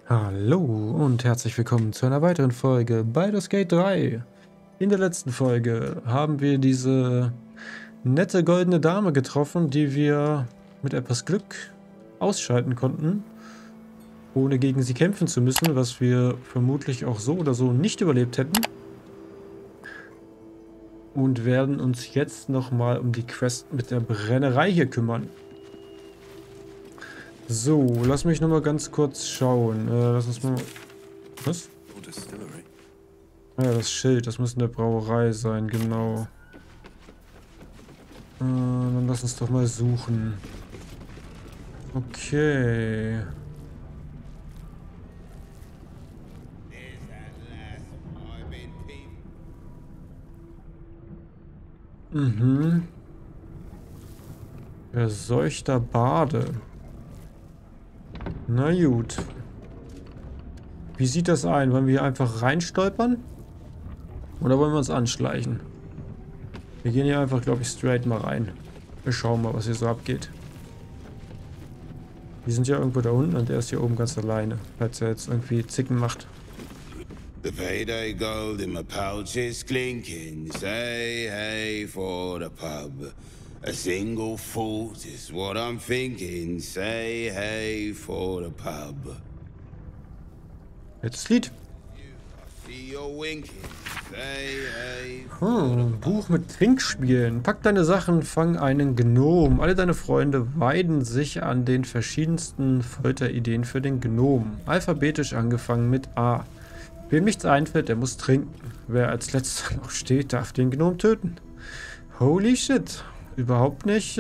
Hallo und herzlich willkommen zu einer weiteren Folge Baldur's Gate 3. In der letzten Folge haben wir diese nette goldene Dame getroffen, die wir mit etwas Glück ausschalten konnten, ohne gegen sie kämpfen zu müssen, was wir vermutlich auch so oder so nicht überlebt hätten. Und werden uns jetzt nochmal um die Quest mit der Brennerei hier kümmern. So, lass mich nochmal ganz kurz schauen. Lass uns mal... Was? Ah ja, das Schild, das muss in der Brauerei sein, genau. Dann lass uns doch mal suchen. Okay. Mhm. Verseuchter Bade. Na gut. Wie sieht das ein? Wollen wir hier einfach reinstolpern? Oder wollen wir uns anschleichen? Wir gehen hier einfach, glaube ich, straight mal rein. Wir schauen mal, was hier so abgeht. Die sind ja irgendwo da unten und der ist hier oben ganz alleine, falls er jetzt irgendwie Zicken macht. The payday gold in my pouch is clinking. Say hey for the pub. A single thought is what I'm thinking. Say hey for the pub. Jetzt das Lied. See you're winking. Say hey. Buch mit Trinkspielen. Pack deine Sachen, fang einen Gnom. Alle deine Freunde weiden sich an den verschiedensten Folterideen für den Gnom. Alphabetisch angefangen mit A. Wem nichts einfällt, der muss trinken. Wer als letzter noch steht, darf den Gnom töten. Holy shit. Überhaupt nicht,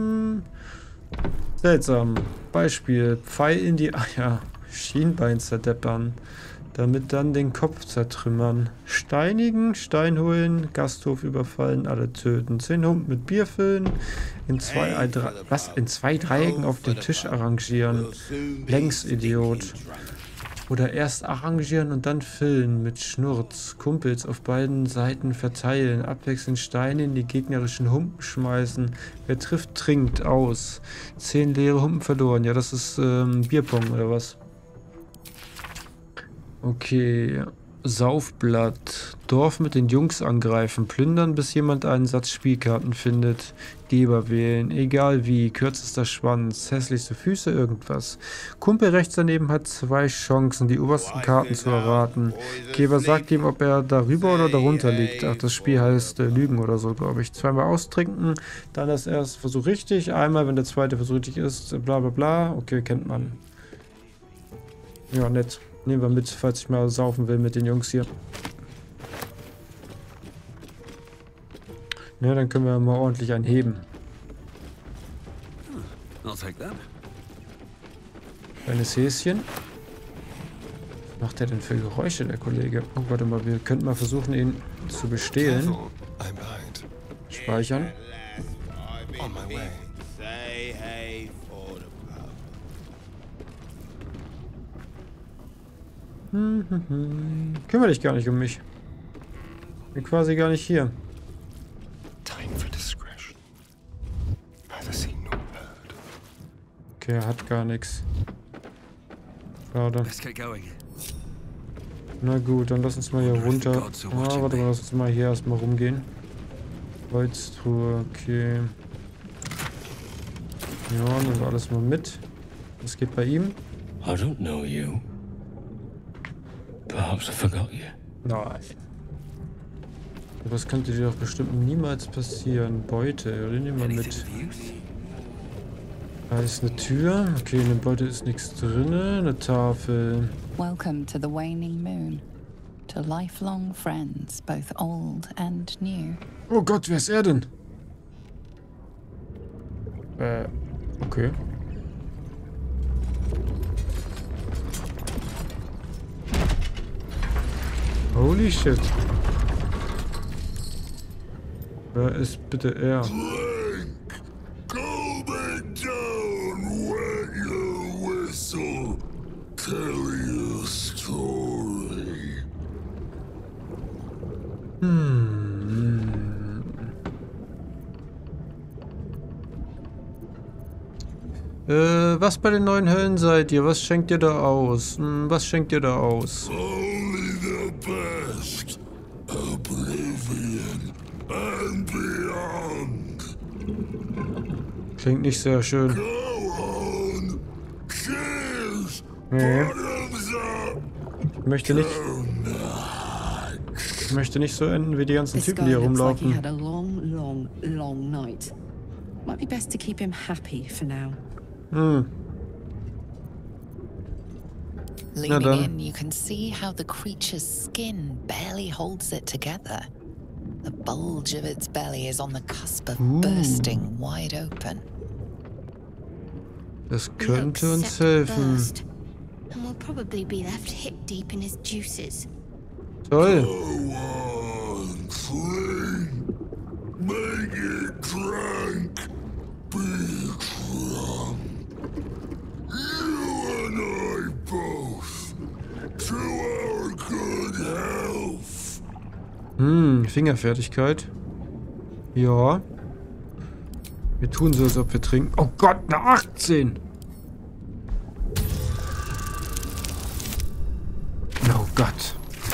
seltsam. Beispiel. Pfeil in die Eier. Schienbein zerdeppern. Damit dann den Kopf zertrümmern. Steinigen, Stein holen, Gasthof überfallen, alle töten. 10 Humpen mit Bier füllen. In zwei Dreiecken auf dem Tisch arrangieren. Längsidiot. Oder erst arrangieren und dann füllen mit Schnurz. Kumpels auf beiden Seiten verteilen. Abwechselnd Steine in die gegnerischen Humpen schmeißen. Wer trifft, trinkt aus. 10 leere Humpen verloren. Ja, das ist Bierpong oder was? Okay. Saufblatt. Dorf mit den Jungs angreifen. Plündern, bis jemand einen Satz Spielkarten findet. Geber wählen. Egal wie. Kürzester Schwanz. Hässlichste Füße. Irgendwas. Kumpel rechts daneben hat 2 Chancen, die obersten Karten zu erraten. Geber sagt ihm, ob er darüber oder darunter liegt. Ach, das Spiel heißt Lügen oder so, glaube ich. 2-mal austrinken. Dann das erste Versuch richtig. Einmal, wenn der zweite Versuch richtig ist. Bla bla bla. Okay, kennt man. Ja, nett. Nehmen wir mit, falls ich mal saufen will mit den Jungs hier. Ja, dann können wir mal ordentlich einen heben. Kleines Häschen. Was macht der denn für Geräusche, der Kollege? Oh, warte mal, wir könnten mal versuchen, ihn zu bestehlen. Speichern. Say hey for the pub. Kümmere dich gar nicht um mich. Bin quasi gar nicht hier. Okay, er hat gar nichts. Schade. Na gut, dann lass uns mal hier runter. Ah, warte mal, lass uns mal hier erstmal rumgehen. Holztruhe, okay. Ja, nehmen wir alles mal mit. Was geht bei ihm? I don't know you. Perhaps I forgot you. Nein. Das könnte dir doch bestimmt niemals passieren. Beute, ja, den nehmen wir mit. Da ist eine Tür. Okay, in der Beute ist nichts drin. Eine Tafel. Welcome to the waning moon. To lifelong friends, both old and new. Oh Gott, wer ist er denn? Okay. Holy shit. Wer ist bitte er? Go back down, wet your whistle, tell your story. Was bei den neuen Höllen seid ihr? Was schenkt ihr da aus? Was schenkt ihr da aus? Only the best. Oblivion and beyond. Klingt nicht sehr schön. Go on. Cheers. Nee. Bottoms up. Ich möchte nicht so enden wie die ganzen This Typen, guy die hier looks like he rumlaufen. had a long night. Might be best to keep him happy for now. Leaning dann. in, you can see how the creature's skin barely holds it together. The bulge of its belly is on the cusp of bursting wide open. Das könnte uns helfen. Burst, and we'll probably be left hip deep in his juices. Toll. Go on. Clean. Make it drunk. Be drunk. You and I both. To our good health. Fingerfertigkeit. Ja. Wir tun so, als ob wir trinken. Oh Gott, eine 18! Oh Gott.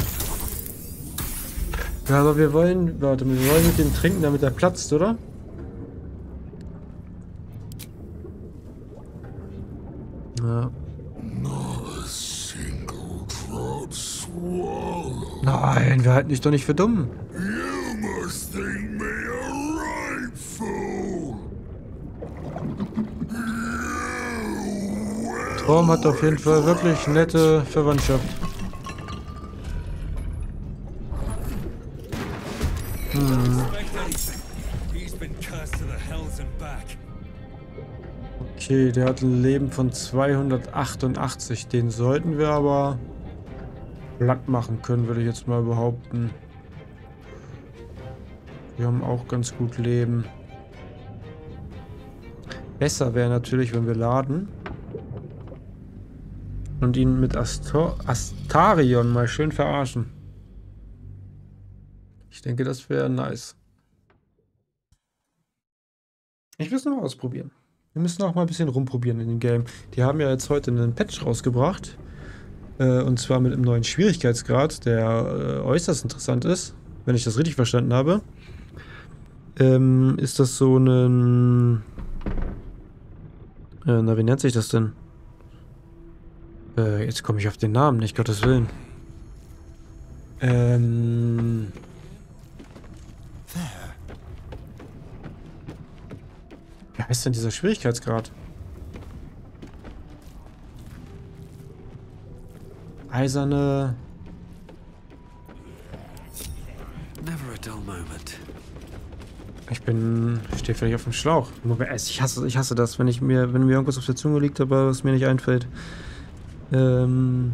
Ja, aber wir wollen... Warte mal, wir wollen mit dem trinken, damit er platzt, oder? Ja. Not a single drop swallow. Nein, wir halten dich doch nicht für dumm. You must think me a right fool. Traum hat auf jeden Fall wirklich nette Verwandtschaft. Okay, der hat ein Leben von 288. Den sollten wir aber platt machen können, würde ich jetzt mal behaupten. Wir haben auch ganz gut Leben. Besser wäre natürlich, wenn wir laden. Und ihn mit Astarion mal schön verarschen. Ich denke, das wäre nice. Ich will es noch mal ausprobieren. Wir müssen auch mal ein bisschen rumprobieren in dem Game. Die haben ja jetzt heute einen Patch rausgebracht. Und zwar mit einem neuen Schwierigkeitsgrad, der äußerst interessant ist. Wenn ich das richtig verstanden habe. Ist das so ein... na, wie nennt sich das denn? Jetzt komme ich auf den Namen nicht, Gottes Willen. Wie heißt denn dieser Schwierigkeitsgrad? Eiserne... Never a dull moment. Ich stehe völlig auf dem Schlauch. Ich hasse das, wenn mir irgendwas auf der Zunge liegt, aber was mir nicht einfällt. Ja,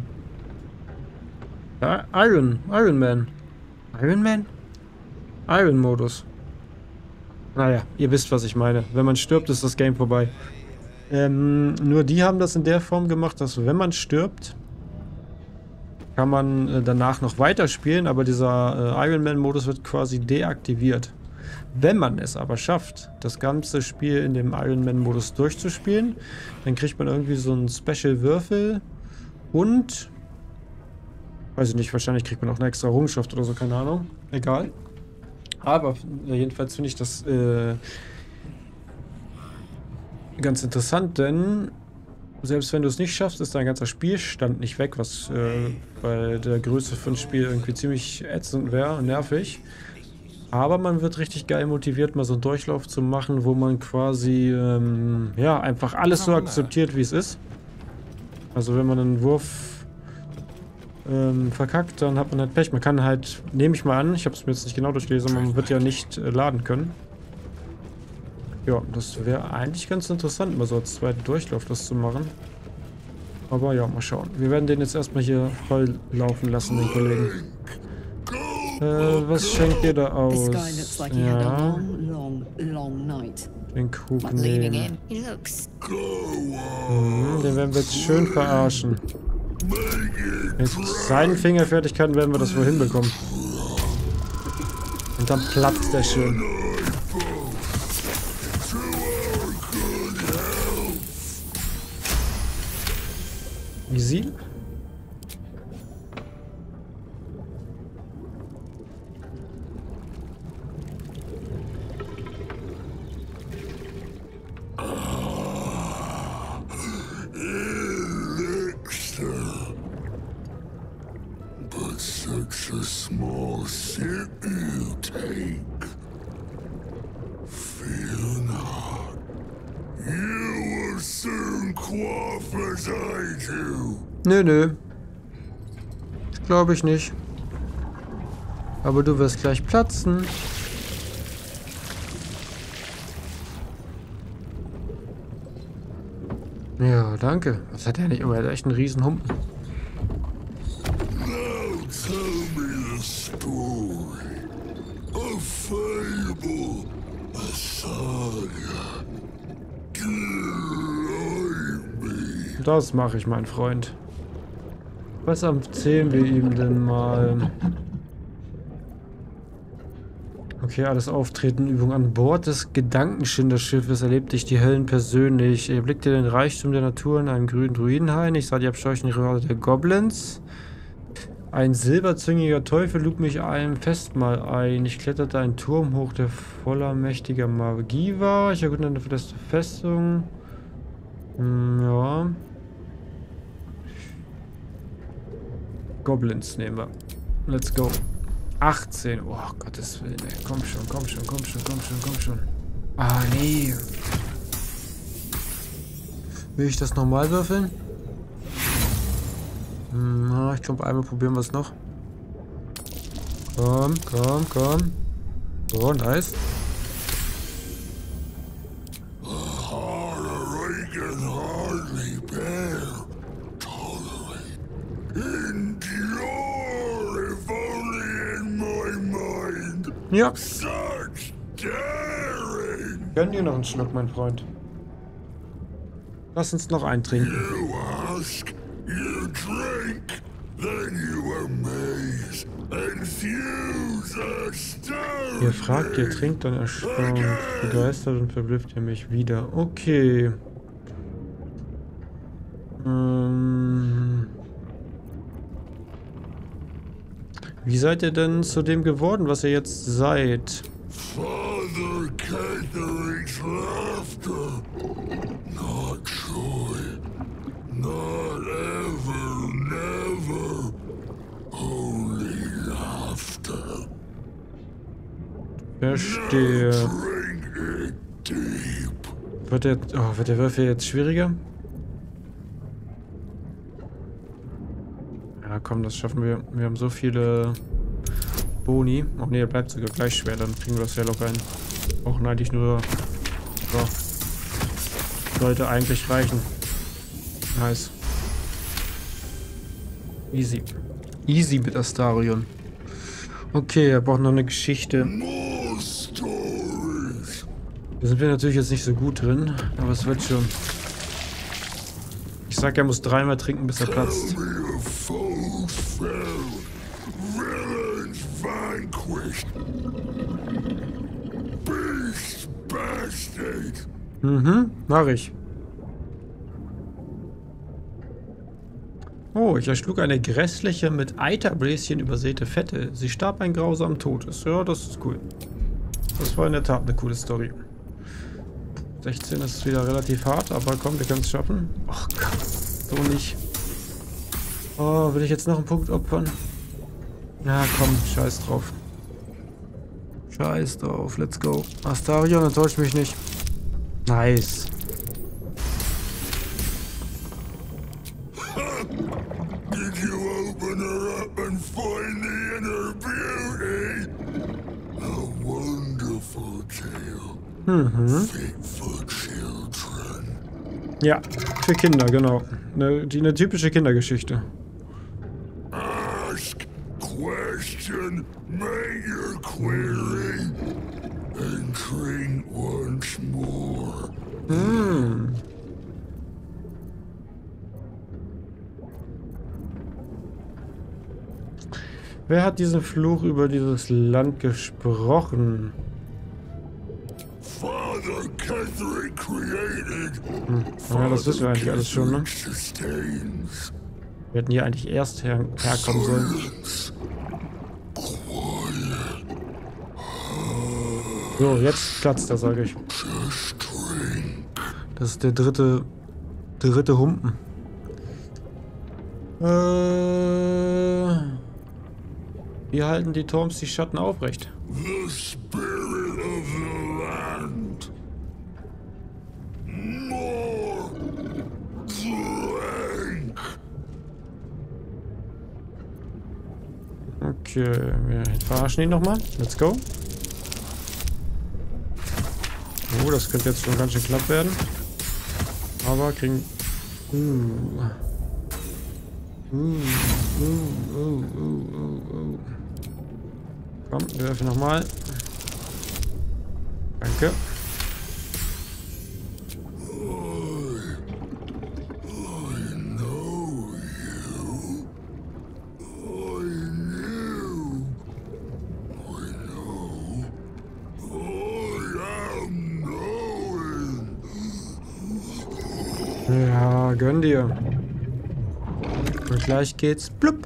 Iron Man. Iron Man? Iron-Modus. Naja, ihr wisst, was ich meine. Wenn man stirbt, ist das Game vorbei. Nur die haben das in der Form gemacht, dass wenn man stirbt, kann man danach noch weiterspielen, aber dieser Iron Man-Modus wird quasi deaktiviert. Wenn man es aber schafft, das ganze Spiel in dem Iron Man-Modus durchzuspielen, dann kriegt man irgendwie so einen Special-Würfel und... Weiß ich nicht, wahrscheinlich kriegt man auch eine extra Errungenschaft oder so, keine Ahnung. Egal. Aber jedenfalls finde ich das ganz interessant, denn selbst wenn du es nicht schaffst, ist dein ganzer Spielstand nicht weg, was bei der Größe von Spiel irgendwie ziemlich ätzend wäre und nervig. Aber man wird richtig geil motiviert, mal so einen Durchlauf zu machen, wo man quasi ja, einfach alles so akzeptiert, wie es ist. Also wenn man einen Wurf verkackt, dann hat man halt Pech. Man kann halt, nehme ich mal an, ich habe es mir jetzt nicht genau durchgelesen, aber man wird ja nicht laden können. Ja, das wäre eigentlich ganz interessant, mal so als zweiten Durchlauf das zu machen. Aber ja, mal schauen. Wir werden den jetzt erstmal hier voll laufen lassen, den Kollegen. Was schenkt ihr da aus? Ja, den Krug nehmen. He looks Den werden wir jetzt schön verarschen. Mit seinen Fingerfertigkeiten werden wir das wohl hinbekommen. Und dann platzt der schön. Easy. But such a small sip you take. Fear not. You will soon quaff as I do. Nö. Glaube ich nicht. Aber du wirst gleich platzen. Ja, danke. Was hat er nicht? Aber er hat echt einen riesen Humpen. Now tell me the story. A fable. A saga. Guide me. Das mache ich, mein Freund. Was erzählen wir ihm denn mal? Okay, alles Auftreten, Übung an Bord des Gedankenschinderschiffes erlebte ich die Höllen persönlich. Er blickte den Reichtum der Natur in einem grünen Druidenhain. Ich sah die abscheulichen Röhre der Goblins. Ein silberzüngiger Teufel lud mich einem Festmahl ein. Ich kletterte einen Turm hoch, der voller mächtiger Magie war. Ich erkundete eine verlässliche Festung. Ja. Goblins nehmen wir. Let's go. 18. Oh, Gottes Willen, ey. Komm schon, komm schon, komm schon, komm schon, komm schon. Ah, nee. Will ich das nochmal würfeln? Ich glaube, einmal probieren wir es noch. Komm, komm, komm. Oh, nice. Ja. Gönn dir noch einen Schluck, mein Freund. Lass uns noch einen trinken. You ask, you drink, then you amaze, infuse a Ihr fragt, ihr trinkt, dann erstaunt, begeistert und verblüfft ihr mich wieder. Okay. Wie seid ihr denn zu dem geworden, was ihr jetzt seid? Father Catherick's laughter, not joy, not ever, never, only laughter. Verstehe. Drink it deep. Wird der Würfel jetzt schwieriger? Ja, komm, das schaffen wir. Wir haben so viele Boni. Oh ne, er bleibt sogar gleich schwer. Dann kriegen wir das ja locker hin. Brauchen eigentlich nur... So. Sollte eigentlich reichen. Nice. Easy. Easy mit Astarion. Okay, er braucht noch eine Geschichte. More stories. Da sind wir natürlich jetzt nicht so gut drin. Aber es wird schon. Ich sag, er muss dreimal trinken, bis er platzt. Tell me of foes fell, villains vanquished, beast bastard. Mach ich. Oh, ich erschlug eine grässliche, mit Eiterbläschen übersäte Fette. Sie starb ein grausamen Todes. Ja, das ist cool. Das war in der Tat eine coole Story. 16 ist wieder relativ hart, aber komm, wir können es schaffen. Ach Gott, so nicht. Oh, will ich jetzt noch einen Punkt opfern? Na komm, scheiß drauf. Scheiß drauf, let's go. Astarion, enttäuscht mich nicht. Nice. Did you open her up and find the inner beauty? A wonderful tale. Fit for children. Ja, für Kinder, genau. Eine typische Kindergeschichte. Ask, question, make your query, and drink once more. Wer hat diesen Fluch über dieses Land gesprochen? Father Catherick created. Ja, das wissen wir eigentlich alles schon, ne? Sustains. Wir hätten hier eigentlich erst herkommen sollen. So, jetzt platzt er, sage ich. Das ist der dritte Humpen. Wie halten die Torms die Schatten aufrecht? The spirit of the land. More drink. Okay, wir verarschen ihn nochmal. Let's go. Oh, das könnte jetzt schon ganz schön knapp werden. Aber kriegen... Komm, wir werfen nochmal. Danke. Ja, gönn dir. Und gleich geht's blub.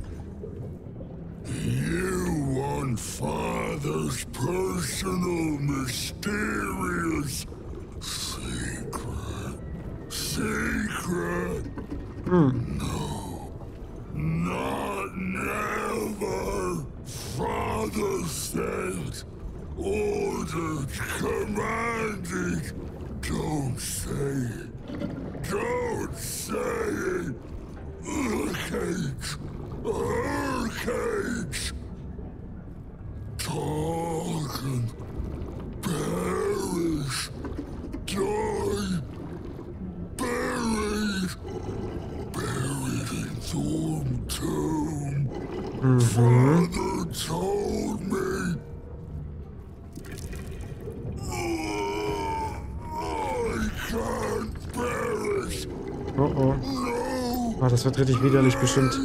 You want Father's personal, mysterious secret. Secret? No. Not never. Father said, ordered, commanded. Don't say it. Don't say it. Cage. Cage. Talk and perish. Die. Buried. Buried in Thorn Tomb. Father told me. I can't perish. Oh oh. Ah, das wird richtig widerlich bestimmt.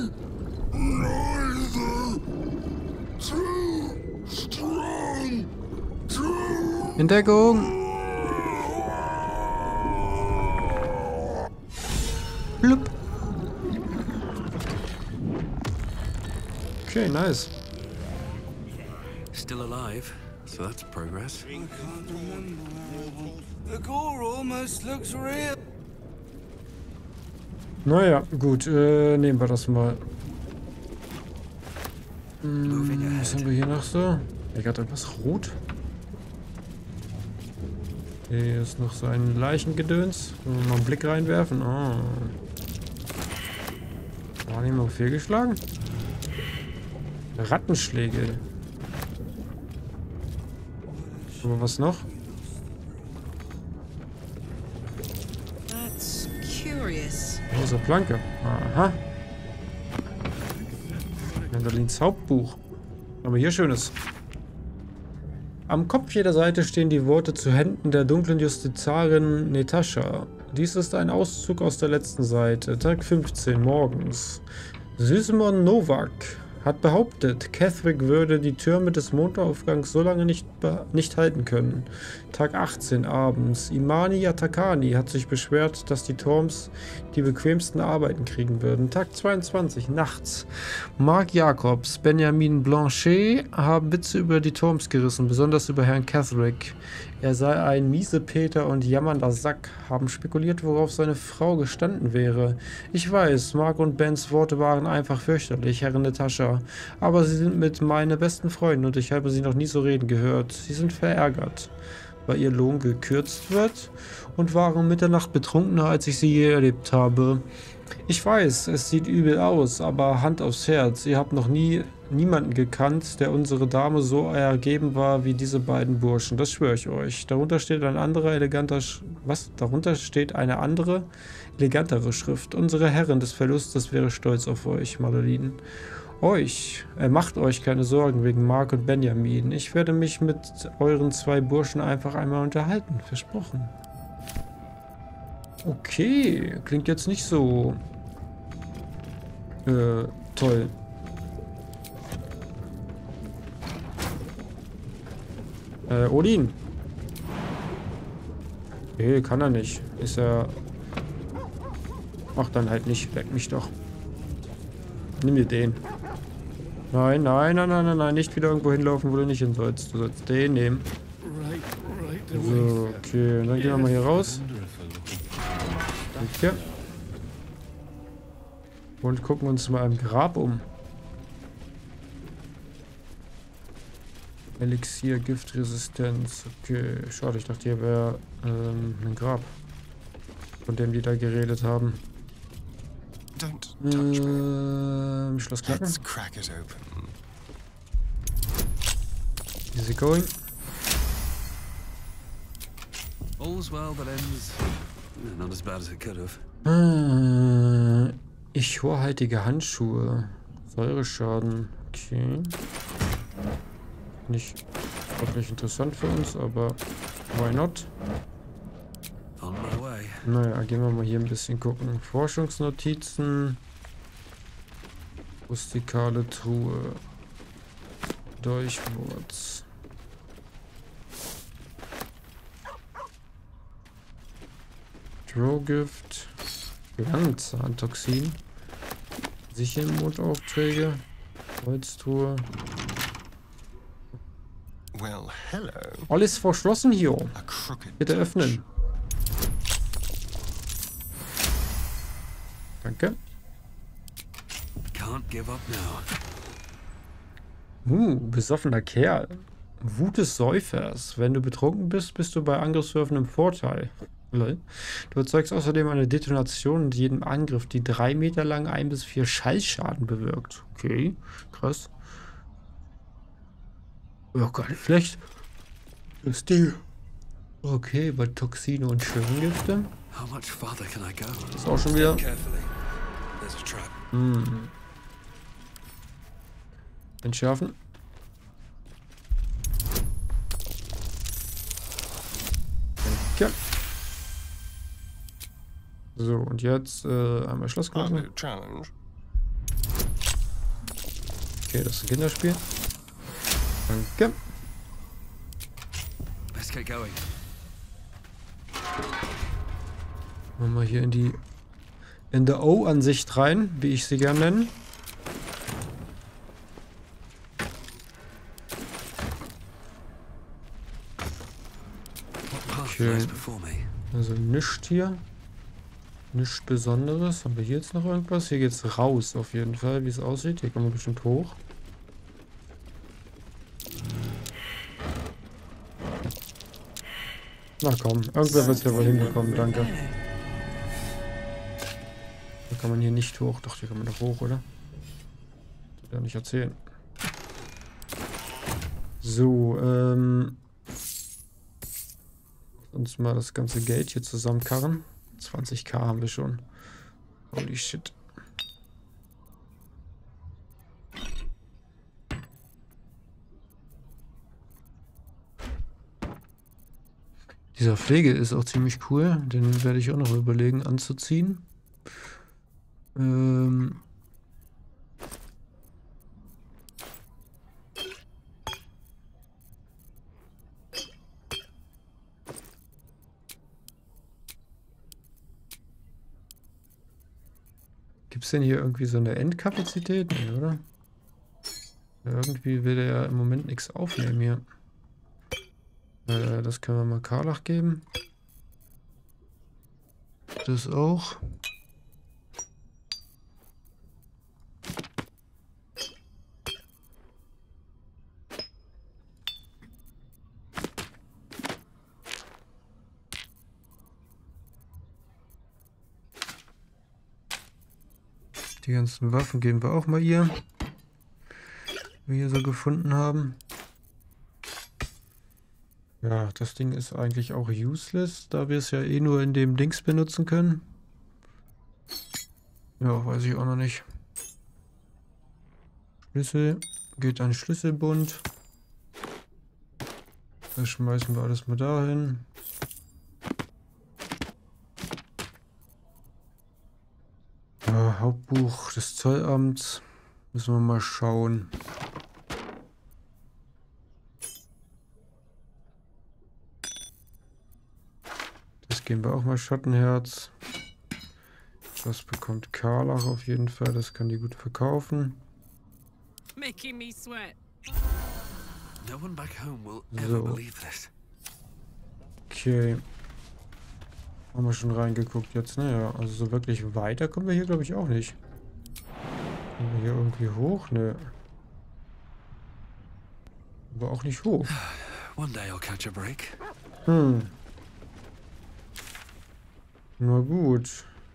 In Deckung! Blub. Okay, nice. Still alive, so that's progress. The gore almost looks real. Naja, gut, nehmen wir das mal. Was haben wir hier noch so? Ich hatte was rot. Hier ist noch so ein Leichengedöns. Wollen wir mal einen Blick reinwerfen? Oh. Wahrnehmung fehlgeschlagen? Rattenschläge. Aber was noch? That's curious. Große Planke. Aha. Mandalins Hauptbuch. Aber hier Schönes. Am Kopf jeder Seite stehen die Worte zu Händen der dunklen Justizarin Natasha. Dies ist ein Auszug aus der letzten Seite, Tag 15 morgens. Sysmon Novak hat behauptet, Ketheric würde die Türme des Mondaufgangs so lange nicht halten können. Tag 18 abends. Imani Yatakani hat sich beschwert, dass die Torms die bequemsten Arbeiten kriegen würden. Tag 22 nachts. Mark Jacobs, Benjamin Blanchet haben Witze über die Torms gerissen, besonders über Herrn Ketheric. Er sei ein Miesepeter und jammernder Sack, haben spekuliert, worauf seine Frau gestanden wäre. Ich weiß, Mark und Bens Worte waren einfach fürchterlich, Herrin Natasha, aber sie sind mit meine besten Freunden und ich habe sie noch nie so reden gehört. Sie sind verärgert, weil ihr Lohn gekürzt wird und waren Mitternacht betrunkener, als ich sie je erlebt habe. Ich weiß, es sieht übel aus, aber Hand aufs Herz, ihr habt noch niemanden gekannt, der unsere Dame so ergeben war wie diese beiden Burschen, das schwöre ich euch. Darunter steht eine andere, elegantere Schrift. Unsere Herrin des Verlustes wäre stolz auf euch, Madeline. Macht euch keine Sorgen wegen Mark und Benjamin. Ich werde mich mit euren zwei Burschen einfach einmal unterhalten, versprochen. Okay, klingt jetzt nicht so toll. Odin. Nee, kann er nicht. Ist er... Ach, dann halt nicht. Leck mich doch. Nimm dir den. Nein, nein, nein, nein, nein, nein. Nicht wieder irgendwo hinlaufen, wo du nicht hin sollst. Du sollst den nehmen. So, okay. Und dann gehen wir mal hier raus. Okay. Und gucken uns mal im Grab um. Elixier, Giftresistenz. Okay, schade. Ich dachte, hier wäre ein Grab. Von dem die da geredet haben. Schloss knacken. Let's crack it open. Easy going. All's well that ends. Not as bad as it could have. Ichorhaltige Handschuhe. Säureschaden. Okay. Nicht wirklich interessant für uns, aber why not? On my way. Naja, gehen wir mal hier ein bisschen gucken. Forschungsnotizen. Rustikale Truhe. Durchwurz. Drohgift. Langzahntoxin. Sichelmondaufträge. Holztruhe. Well, hello. Alles verschlossen hier. A crooked Bitte touch. öffnen. Danke. Can't give up now. Besoffener Kerl. Wut des Säufers. Wenn du betrunken bist, bist du bei Angriffswürfen im Vorteil. Du erzeugst außerdem eine Detonation mit jedem Angriff, die 3 Meter lang 1 bis 4 Schallschaden bewirkt. Okay, krass. Ja, gar nicht schlecht. Das Ding. Okay, bei Toxine und Schwinggifte. How much farther can I go? Ist auch schon wieder. Carefully. There's a trap. Entschärfen. Danke. So, und jetzt einmal Schloss knacken. Challenge. Okay, das ist ein Kinderspiel. Danke. Let's get going. Machen wir hier in der O-Ansicht rein, wie ich sie gerne nenne. What path Okay. lies before me? Also nichts hier. Nichts Besonderes. Haben wir hier jetzt noch irgendwas? Hier geht's raus auf jeden Fall, wie es aussieht. Hier kommen wir bestimmt hoch. Na komm, irgendwer wird es ja wohl hinbekommen, danke. Da kann man hier nicht hoch. Doch, hier kann man doch hoch, oder? Das wird ja nicht erzählen. So, uns mal das ganze Geld hier zusammenkarren. 20.000 haben wir schon. Holy shit. Dieser Pflege ist auch ziemlich cool. Den werde ich auch noch überlegen anzuziehen. Gibt es denn hier irgendwie so eine Endkapazität? Nee, oder? Ja, irgendwie will der ja im Moment nichts aufnehmen hier. Das können wir mal Karlach geben. Das auch. Die ganzen Waffen geben wir auch mal ihr. Die wir hier so gefunden haben. Ja, das Ding ist eigentlich auch useless, da wir es ja eh nur in dem Dings benutzen können. Ja, weiß ich auch noch nicht. Schlüssel geht an Schlüsselbund. Das schmeißen wir alles mal dahin. Ja, Hauptbuch des Zollamts. Müssen wir mal schauen. Das geben wir auch mal Schottenherz. Das bekommt Karlach auf jeden Fall. Das kann die gut verkaufen. Making me sweat. No one back home will ever So. believe this. Okay. Haben wir schon reingeguckt jetzt, ne? Ja, also so wirklich weiter kommen wir hier, glaube ich, auch nicht. Kommen wir hier irgendwie hoch? Ne. Aber auch nicht hoch. One day I'll catch a break. Na gut.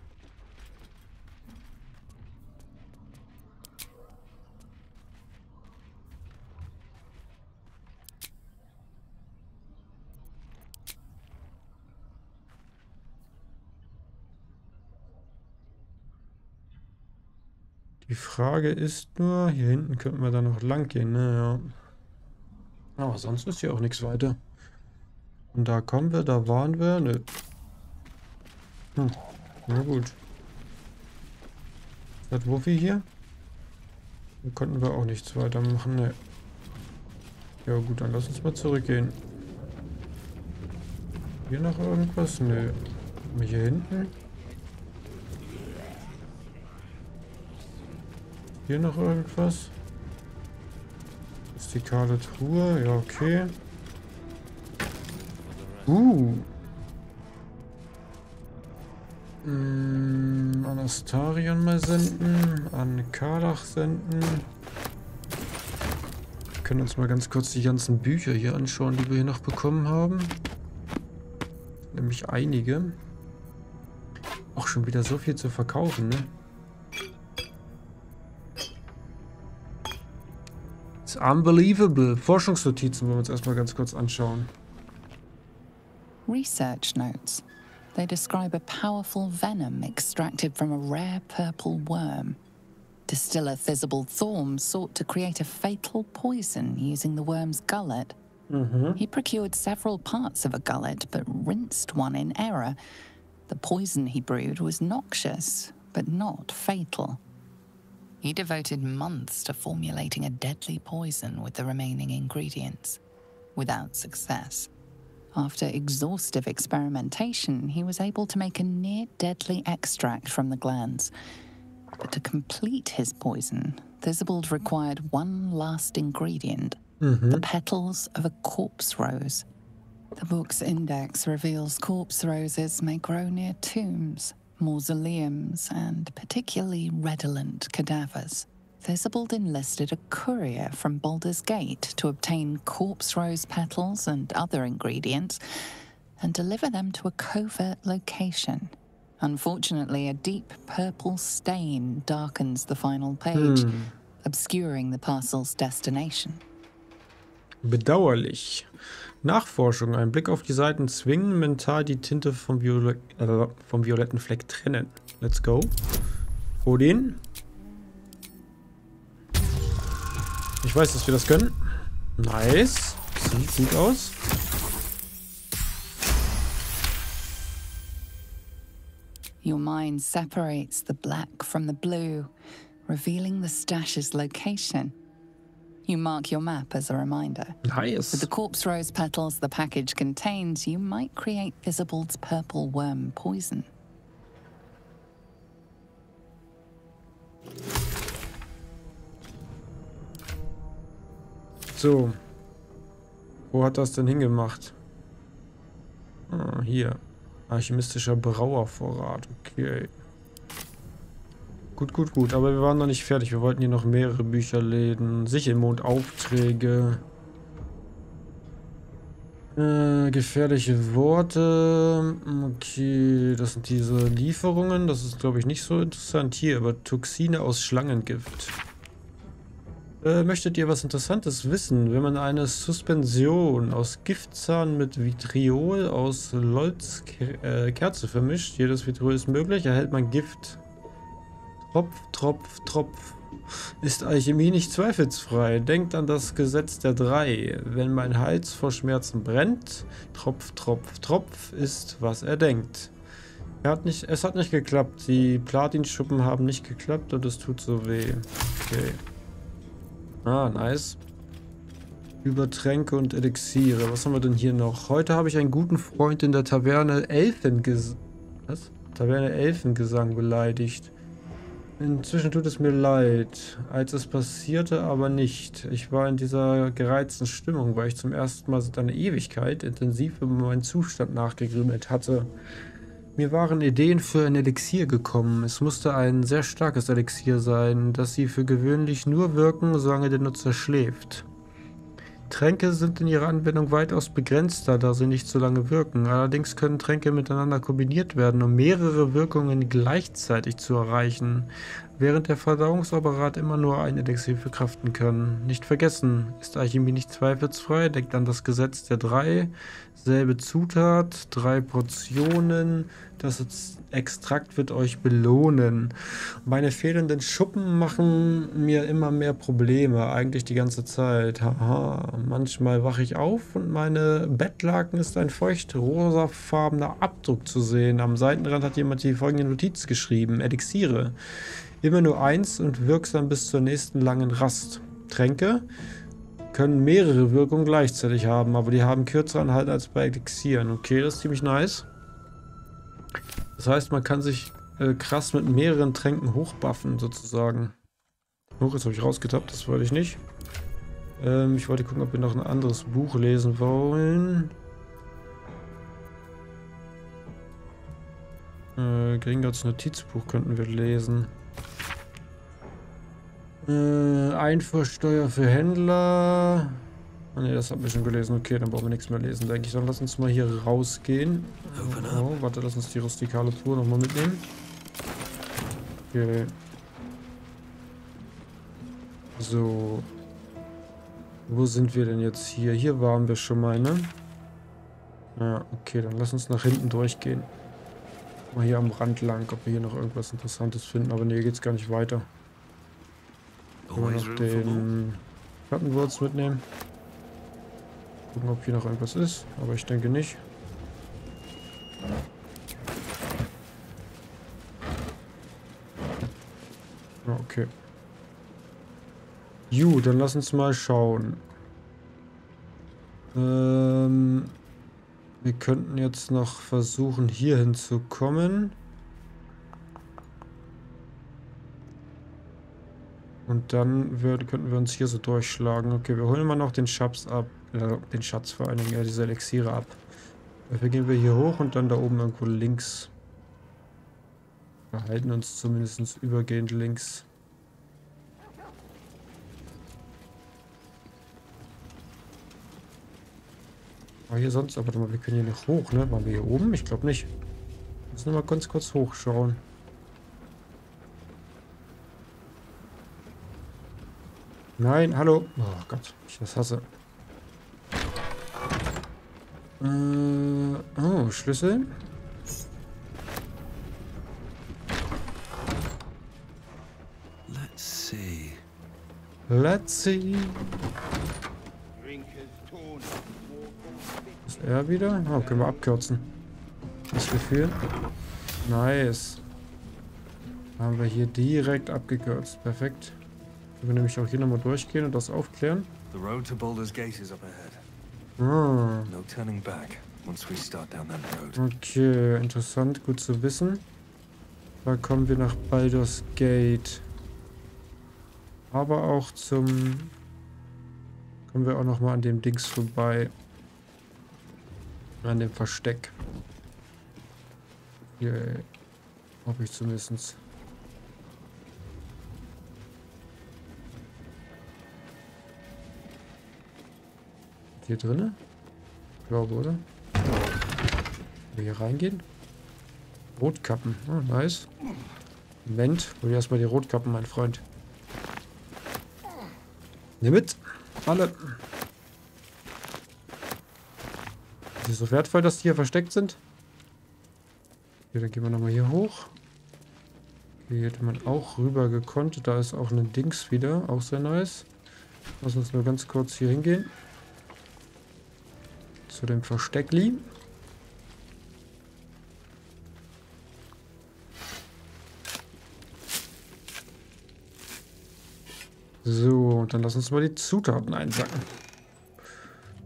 Die Frage ist nur, hier hinten könnten wir da noch lang gehen, ne? Ja. Aber sonst ist hier auch nichts weiter. Und da kommen wir, da waren wir, ne. Na gut. Das Wuffi hier? Da konnten wir auch nichts weiter machen, ne. Ja gut, dann lass uns mal zurückgehen. Hier noch irgendwas? Ne. Hier hinten? Hier noch irgendwas? Das ist die kahle Truhe. Ja, okay. An Astarion mal senden. An Karlach senden. Wir können uns mal ganz kurz die ganzen Bücher hier anschauen, die wir hier noch bekommen haben. Nämlich einige. Auch schon wieder so viel zu verkaufen, ne? It's unbelievable. Forschungsnotizen wollen wir uns erstmal ganz kurz anschauen. Research notes. They describe a powerful venom extracted from a rare purple worm. Distiller Thisbald Thorm sought to create a fatal poison using the worm's gullet. He procured several parts of a gullet, but rinsed one in error. The poison he brewed was noxious, but not fatal. He devoted months to formulating a deadly poison with the remaining ingredients, without success. After exhaustive experimentation, he was able to make a near-deadly extract from the glands. But to complete his poison, Thisbald required one last ingredient, the petals of a corpse rose. The book's index reveals corpse roses may grow near tombs, mausoleums, and particularly redolent cadavers. Thisbald enlisted a courier from Baldur's Gate to obtain corpse rose petals and other ingredients and deliver them to a covert location. Unfortunately, a deep purple stain darkens the final page, obscuring the parcel's destination. Bedauerlich. Nachforschung. Ein Blick auf die Seiten zwingen, mental die Tinte vom violetten Fleck trennen. Let's go. Odin. Ich weiß, dass wir das können. Nice. Sieht gut aus. Your mind separates the black from the blue, revealing the stash's location. You mark your map as a reminder. Nice. With the corpse rose petals the package contains, you might create Thisbald's purple worm poison. So. Wo hat das denn hingemacht? Ah, hier. Alchemistischer Brauervorrat. Okay. Gut, gut, gut. Aber wir waren noch nicht fertig. Wir wollten hier noch mehrere Bücherläden. Sichelmond-Aufträge. Gefährliche Worte. Okay, das sind diese Lieferungen. Das ist, glaube ich, nicht so interessant. Hier, aber Toxine aus Schlangengift. Möchtet ihr was Interessantes wissen? Wenn man eine Suspension aus Giftzahn mit Vitriol aus Lolz Kerze vermischt, jedes Vitriol ist möglich, erhält man Gift. Tropf, Tropf, Tropf. Ist Alchemie nicht zweifelsfrei? Denkt an das Gesetz der 3. Wenn mein Hals vor Schmerzen brennt, Tropf, Tropf, Tropf ist, was er denkt. Es hat nicht geklappt. Die Platinschuppen haben nicht geklappt und es tut so weh. Okay. Ah, nice. Übertränke und Elixiere. Was haben wir denn hier noch? Heute habe ich einen guten Freund in der Taverne Elfen Was? Da wäre der Elfengesang beleidigt. Inzwischen tut es mir leid, als es passierte, aber nicht. Ich war in dieser gereizten Stimmung, weil ich zum ersten Mal seit einer Ewigkeit intensiv über meinen Zustand nachgegrübelt hatte. Mir waren Ideen für ein Elixier gekommen. Es musste ein sehr starkes Elixier sein, das sie für gewöhnlich nur wirken, solange der Nutzer schläft. Tränke sind in ihrer Anwendung weitaus begrenzter, da sie nicht so lange wirken. Allerdings können Tränke miteinander kombiniert werden, um mehrere Wirkungen gleichzeitig zu erreichen, während der Verdauungsapparat immer nur ein Elixier verkraften kann. Nicht vergessen, ist Alchemie nicht zweifelsfrei, denkt an das Gesetz der 3, selbe Zutat, 3 Portionen, das Extrakt wird euch belohnen. Meine fehlenden Schuppen machen mir immer mehr Probleme, eigentlich die ganze Zeit. Haha, manchmal wache ich auf und meine Bettlaken ist ein feucht rosafarbener Abdruck zu sehen. Am Seitenrand hat jemand die folgende Notiz geschrieben. Elixiere. Immer nur 1 und wirksam bis zur nächsten langen Rast. Tränke können mehrere Wirkungen gleichzeitig haben, aber die haben kürzeren Halt als bei Elixieren. Okay, das ist ziemlich nice. Das heißt, man kann sich krass mit mehreren Tränken hochbuffen, sozusagen. Oh, jetzt habe ich rausgetappt, das wollte ich nicht. Ich wollte gucken, ob wir noch ein anderes Buch lesen wollen. Gringotts Notizbuch könnten wir lesen. Einfuhrsteuer für Händler. Oh ne, das haben wir schon gelesen. Okay, dann brauchen wir nichts mehr lesen, denke ich. Dann lass uns mal hier rausgehen. Oh, warte, lass uns die rustikale Tour nochmal mitnehmen. Okay. So. Wo sind wir denn jetzt hier? Hier waren wir schon mal, ne? Ja, okay, dann lass uns nach hinten durchgehen. Mal hier am Rand lang, ob wir hier noch irgendwas Interessantes finden. Aber ne, hier geht's gar nicht weiter. Können wir noch den Plattenwurz mitnehmen. Gucken, ob hier noch irgendwas ist. Aber ich denke nicht. Okay. Dann lass uns mal schauen. Wir könnten jetzt noch versuchen, hier hinzukommen. Und dann könnten wir uns hier so durchschlagen. Okay, wir holen mal noch den Schatz ab. Den Schatz vor allen Dingen, ja, diese Elixiere ab. Dafür gehen wir hier hoch und dann da oben irgendwo links. Wir halten uns zumindest übergehend links. Aber hier sonst, aber warte mal, wir können hier nicht hoch, ne? Waren wir hier oben? Ich glaube nicht. Wir müssen mal ganz kurz hochschauen. Nein, hallo. Oh Gott, ich das hasse. Oh, Schlüssel. Let's see. Ist er wieder? Oh, können wir abkürzen. Das Gefühl. Nice. Haben wir hier direkt abgekürzt. Perfekt. Können wir nämlich auch hier nochmal durchgehen und das aufklären. The road to Baldur's Gate is up ahead. Ah. No turning back once we start down that road. Okay, interessant, gut zu wissen. Da kommen wir nach Baldur's Gate. Aber auch kommen wir auch nochmal an dem Dings vorbei. An dem Versteck. Hier hoffe ich zumindest. Hier drinne? Ich glaube, oder? Wir hier reingehen? Rotkappen. Oh, nice. Moment, hol dir erstmal die Rotkappen, mein Freund. Nimm mit. Alle. Ist es so wertvoll, dass die hier versteckt sind? Okay, dann gehen wir nochmal hier hoch. Okay, hier hätte man auch rüber gekonnt. Da ist auch ein Dings wieder. Auch sehr nice. Lass uns nur ganz kurz hier hingehen. Zu dem Versteckli. So, und dann lass uns mal die Zutaten einsacken.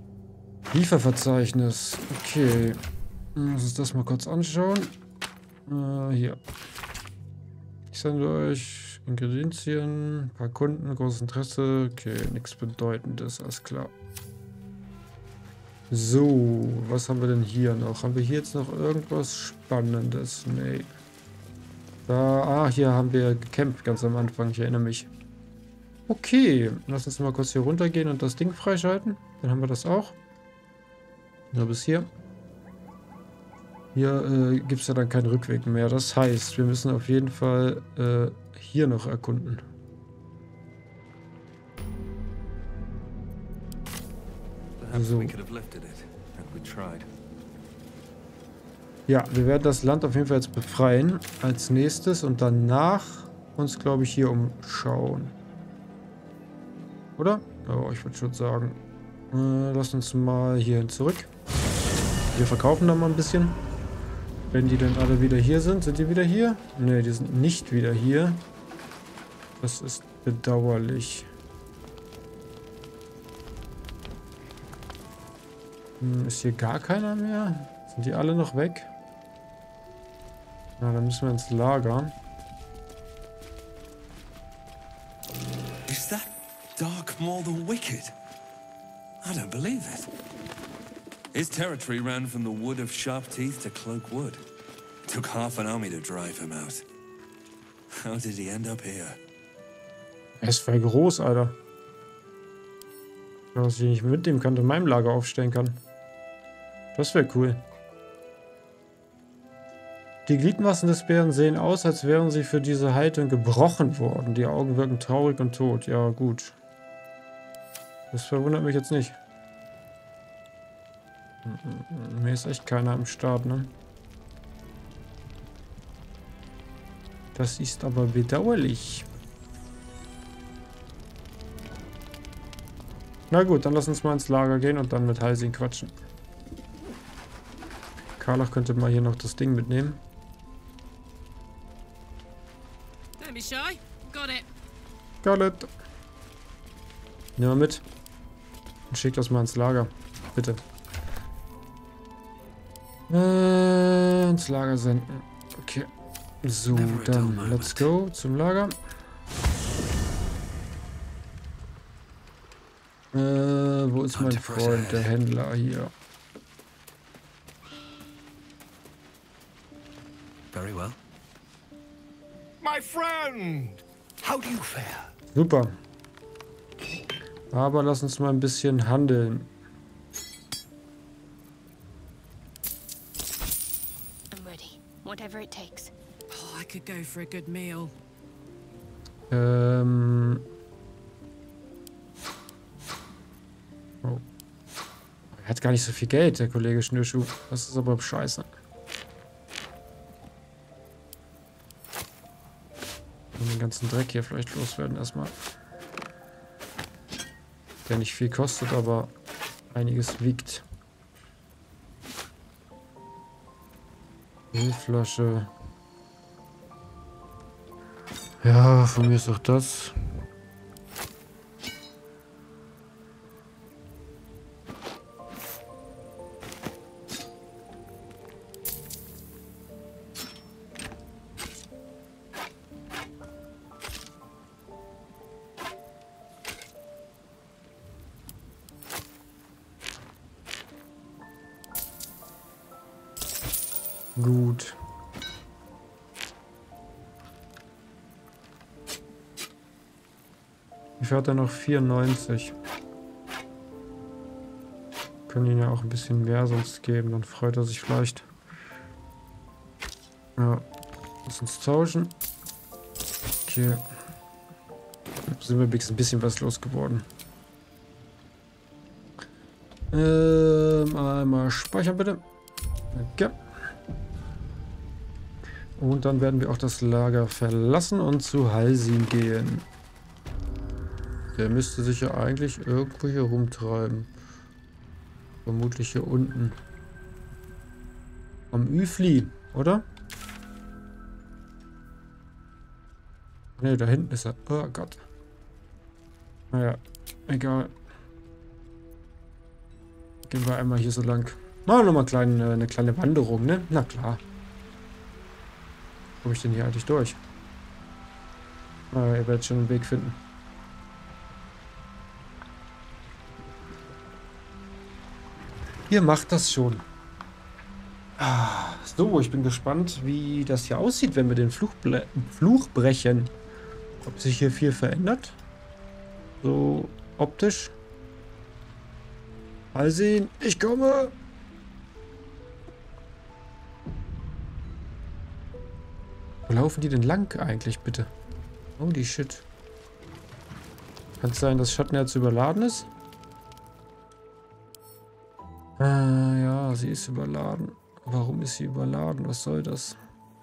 Lieferverzeichnis. Okay. Lass uns das mal kurz anschauen. Hier. Ich sende euch Ingredienzien, ein paar Kunden, großes Interesse. Okay, nichts Bedeutendes, alles klar. So, was haben wir denn hier noch? Haben wir hier jetzt noch irgendwas Spannendes? Nee. Da, hier haben wir gecampt ganz am Anfang, ich erinnere mich. Okay, lass uns mal kurz hier runtergehen und das Ding freischalten. Dann haben wir das auch. Nur bis hier. Hier gibt es ja dann keinen Rückweg mehr. Das heißt, wir müssen auf jeden Fall hier noch erkunden. So. Ja, wir werden das Land auf jeden Fall jetzt befreien als nächstes und danach uns, glaube ich, hier umschauen. Oder? Oh, ich würde schon sagen. Lass uns mal hierhin zurück. Wir verkaufen da mal ein bisschen. Wenn die dann alle wieder hier sind. Sind die wieder hier? Ne, die sind nicht wieder hier. Das ist bedauerlich. Ist hier gar keiner mehr? Sind die alle noch weg? Na, dann müssen wir ins Lager. Is that Dark Maul the Wicked? I don't believe it. His territory ran from the Wood of Sharp Teeth to Cloak Wood. It took half an army to drive him out. How did he end up here? Er ist voll groß, Alter. Was ich nicht mitnehmen kann, in meinem Lager aufstellen kann. Das wäre cool. Die Gliedmaßen des Bären sehen aus, als wären sie für diese Haltung gebrochen worden. Die Augen wirken traurig und tot. Ja, gut. Das verwundert mich jetzt nicht. Mir ist echt keiner am Start, ne? Das ist aber bedauerlich. Na gut, dann lass uns mal ins Lager gehen und dann mit Halsing quatschen. Karlach könnte mal hier noch das Ding mitnehmen. Don't be shy. Got it. Got it. Nehmen wir mit. Und schick das mal ins Lager. Bitte. Ins Lager senden. Okay. So, dann let's go zum Lager. Wo ist mein Freund, der Händler hier? Very well. My friend! How do you fare? Super. Aber lass uns mal ein bisschen handeln. I'm ready. Whatever it takes. Oh, I could go for a good meal. Oh. Er hat gar nicht so viel Geld, der Kollege Schnürschuh. Das ist aber scheiße. Den ganzen Dreck hier vielleicht loswerden erstmal. Der nicht viel kostet, aber einiges wiegt. Ölflasche. Ja, von mir ist auch das. Gut. Wie viel hat er noch? 94. Können ihn ja auch ein bisschen mehr sonst geben, dann freut er sich vielleicht. Ja, lass uns tauschen. Okay. Sind wir ein bisschen was losgeworden. Einmal speichern bitte. Okay. Und dann werden wir auch das Lager verlassen und zu Halsing gehen. Der müsste sich ja eigentlich irgendwo hier rumtreiben. Vermutlich hier unten. Am Üfli, oder? Ne, da hinten ist er. Oh Gott. Naja, egal. Gehen wir einmal hier so lang. Machen wir nochmal eine kleine Wanderung, ne? Na klar. Komme ich denn hier eigentlich durch? Ihr werdet schon einen Weg finden. Ihr macht das schon. So, ich bin gespannt, wie das hier aussieht, wenn wir den Fluch brechen. Ob sich hier viel verändert. So optisch. Mal sehen, ich komme. Wo laufen die denn lang eigentlich, bitte? Holy shit. Kann es sein, dass Schattenherz überladen ist? Ja, sie ist überladen. Warum ist sie überladen? Was soll das?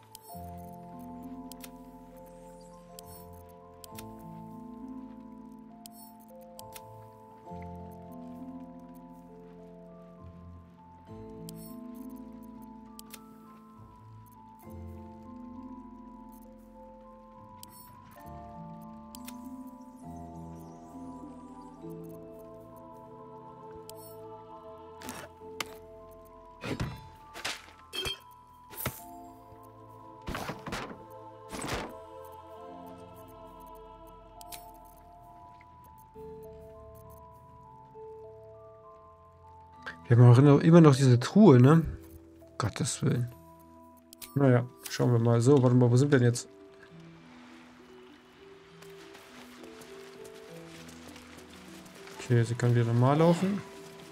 Wir haben auch immer noch diese Truhe, ne? Gottes Willen. Naja, schauen wir mal. So, warte mal, wo sind wir denn jetzt? Okay, sie kann wieder normal laufen.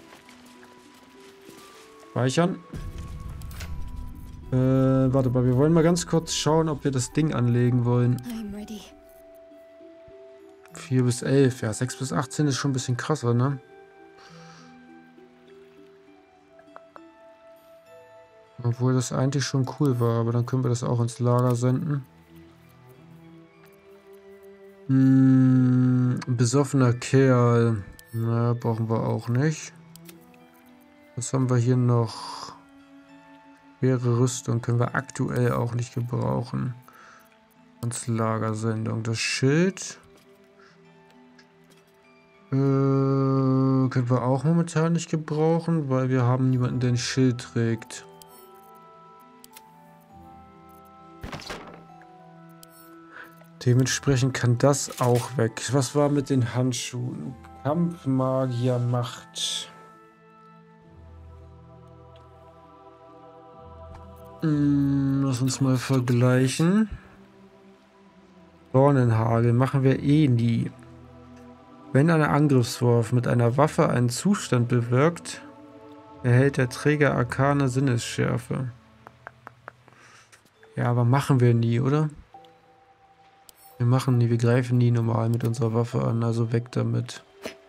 Speichern. Warte mal, wir wollen mal ganz kurz schauen, ob wir das Ding anlegen wollen. 4 bis 11, ja, 6 bis 18 ist schon ein bisschen krasser, ne? Obwohl das eigentlich schon cool war, aber dann können wir das auch ins Lager senden. Besoffener Kerl. Na, brauchen wir auch nicht. Was haben wir hier noch? Schwere Rüstung können wir aktuell auch nicht gebrauchen. Ins Lagersendung. Das Schild. Können wir auch momentan nicht gebrauchen, weil wir haben niemanden, der ein Schild trägt. Dementsprechend kann das auch weg. Was war mit den Handschuhen? Kampfmagier Macht. Lass uns mal vergleichen. Dornenhagel machen wir eh nie. Wenn ein Angriffswurf mit einer Waffe einen Zustand bewirkt, erhält der Träger arkane Sinnesschärfe. Ja, aber machen wir nie, oder? Wir greifen nie normal mit unserer Waffe an, also weg damit.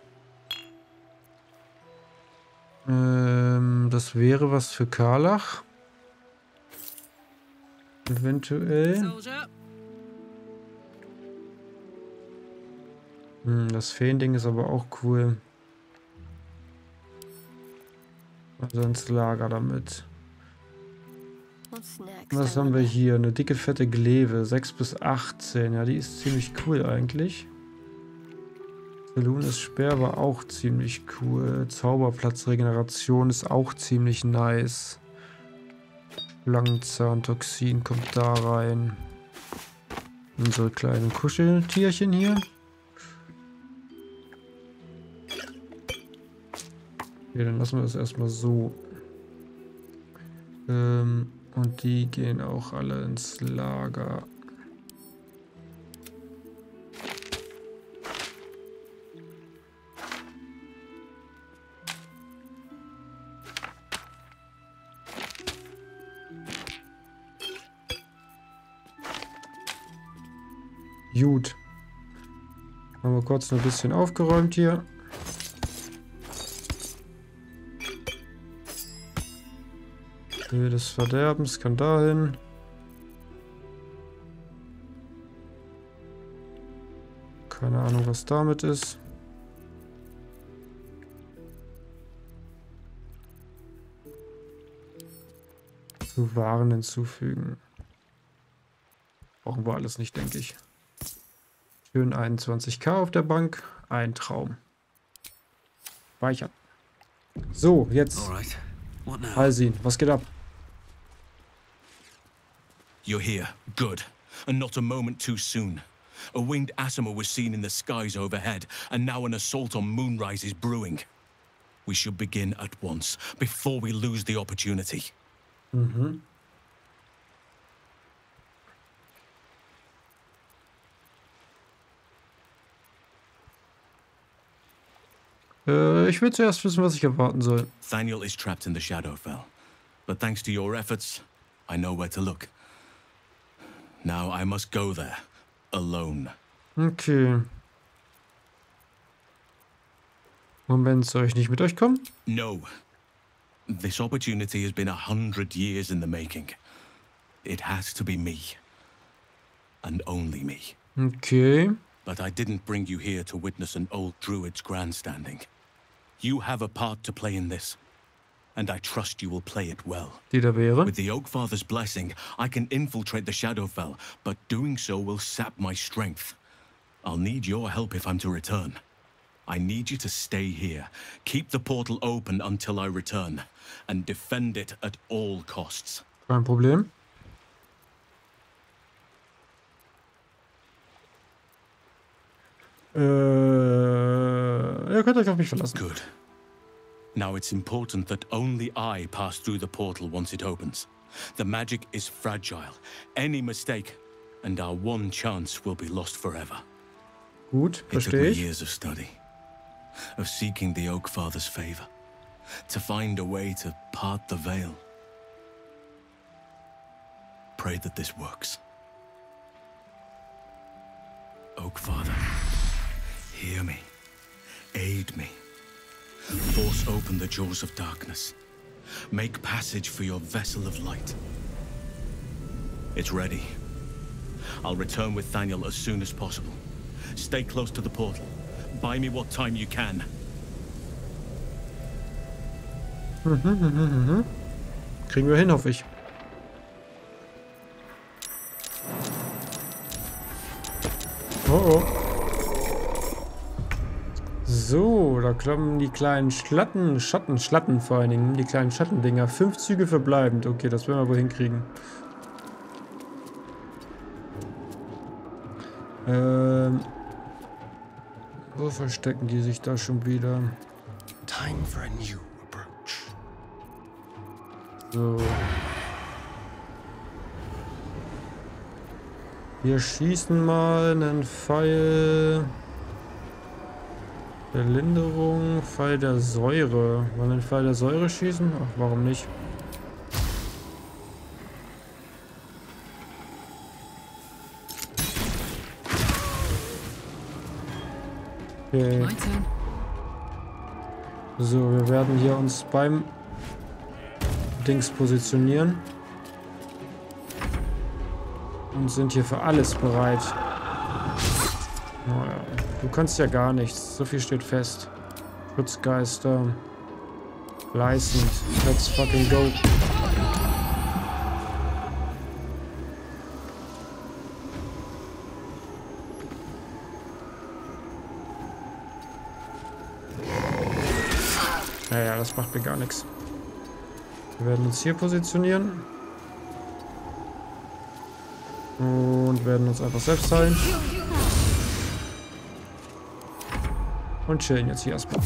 Das wäre was für Karlach. Eventuell. Das Feending ist aber auch cool. Also ins Lager damit. Was haben wir hier? Eine dicke, fette Glaive. 6 bis 18. Ja, die ist ziemlich cool eigentlich. Selunes Speer war auch ziemlich cool. Zauberplatzregeneration ist auch ziemlich nice. Schlangenzahntoxin kommt da rein. Unsere kleinen Kuscheltierchen hier. Okay, dann lassen wir das erstmal so. Und die gehen auch alle ins Lager. Gut. Haben wir kurz noch ein bisschen aufgeräumt hier. Höhe des Verderbens kann dahin. Keine Ahnung, was damit ist. Zu Waren hinzufügen. Brauchen wir alles nicht, denke ich. Schön 21.000 auf der Bank. Ein Traum. Speichern. So, jetzt. Halsin, was geht ab? You're here. Good. And not a moment too soon. A winged Aasimar was seen in the skies overhead, and now an assault on Moonrise is brewing. We should begin at once, before we lose the opportunity. Mhm. Ich will zuerst wissen, was ich erwarten soll. Thaniel is trapped in the Shadowfell, but thanks to your efforts, I know where to look. Now I must go there, alone. Okay. Moment, soll ich nicht mit euch kommen? No. This opportunity has been 100 years in the making. It has to be me. And only me. Okay. But I didn't bring you here to witness an old druid's grandstanding. You have a part to play in this, and I trust you will play it well. Die da wäre? With the Oakfather's blessing, I can infiltrate the Shadowfell, but doing so will sap my strength. I'll need your help if I'm to return. I need you to stay here, keep the portal open until I return, and defend it at all costs. Kein Problem. Ihr könnt euch auf mich verlassen. Good. Now it's important that only I pass through the portal once it opens. The magic is fragile. Any mistake, and our one chance will be lost forever. Gut, It took verstehe me ich. years of study, of seeking the Oakfather's favor, to find a way to part the veil. Pray that this works. Oakfather, hear me. Aid me. Force open the jaws of darkness. Make passage for your vessel of light. It's ready. I'll return with Thaniel as soon as possible. Stay close to the portal. Buy me what time you can. Kriegen wir hin, hoffe ich. Oh oh. So, da kommen die kleinen Schlatten vor allen Dingen, die kleinen Schattendinger. 5 Züge verbleibend. Okay, das werden wir wohl hinkriegen. Wo verstecken die sich da schon wieder? Time for a new approach. So. Wir schießen mal einen Pfeil der Linderung, Pfeil der Säure. Wollen wir einen Pfeil der Säure schießen? Ach, warum nicht? Okay. So, wir werden hier uns beim Dings positionieren. Und sind hier für alles bereit. Naja, du kannst ja gar nichts. So viel steht fest. Schutzgeister. Leistend. Let's fucking go. Naja, das macht mir gar nichts. Wir werden uns hier positionieren. Und werden uns einfach selbst heilen. Und chillen jetzt hier erstmal.